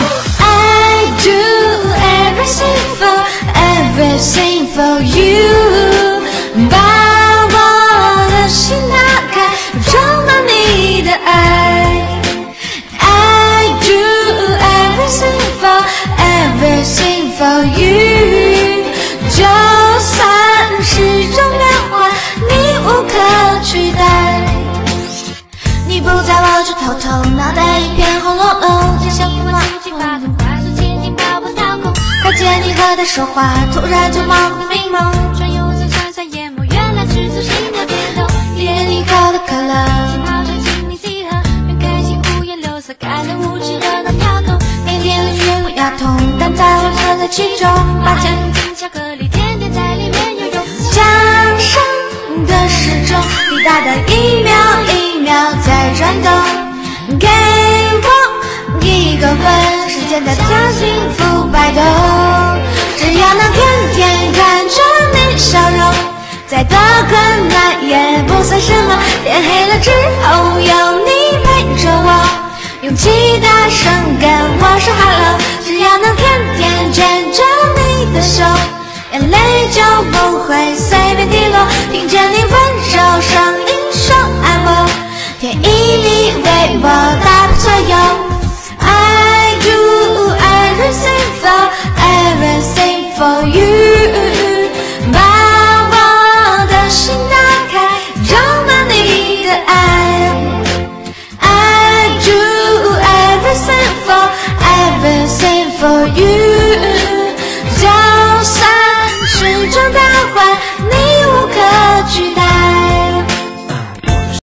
I do everything for you， 把我的心打开，装满你的爱。I do everything for you， 就算是种变化，你无可取代。你不在我这偷偷，脑袋一片红彤彤，只想把自己发动，快速前进，把我掏空。看见你和他说话，突然就毛骨迷蒙，转悠着酸酸眼眸，原来是从心跳点头。一人一口的可乐，好像请你集合，愿开心五颜六色，看得舞池热闹跳动。明天的雪不要痛，但在我存在其中，把奖金巧克力甜甜在里面游泳。墙上的时钟滴答的一秒一秒在转动，给我一个吻，时间在跳幸福摆动。只要能天天看着你笑容，再多困难也不算什么。天黑了之后有你陪着我，勇气大声跟我说 hello。 只要能天天牵着你的手，眼泪就不会随便滴落。听见你温柔声音说爱我，天意里为我打